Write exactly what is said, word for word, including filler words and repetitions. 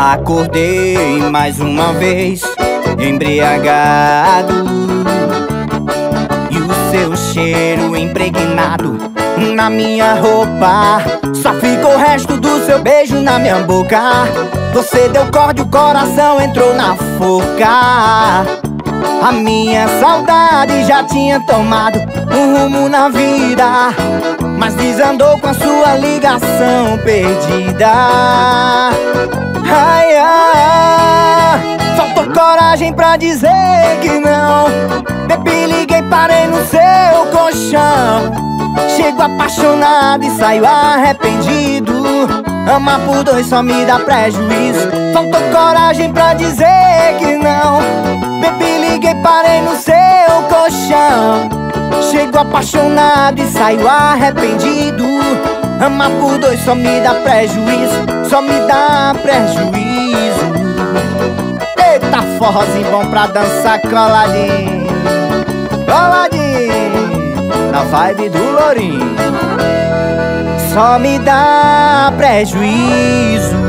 Acordei mais uma vez, embriagado, e o seu cheiro impregnado na minha roupa. Só ficou o resto do seu beijo na minha boca. Você deu corda e o coração entrou na forca. A minha saudade já tinha tomado um rumo na vida, mas desandou com a sua ligação perdida. Ai, ai, faltou coragem pra dizer que não. Bebi, liguei, parei no seu colchão. Chego apaixonado e saio arrependido. Amar por dois só me dá prejuízo. Faltou coragem pra dizer que não. Bebi, liguei, parei no seu colchão. Chego apaixonado e saio arrependido. Amar por dois só me dá prejuízo, só me dá prejuízo. Eita, forrozinho bom pra dançar coladinho, coladinho, na vibe do Lourinho. Só me dá prejuízo.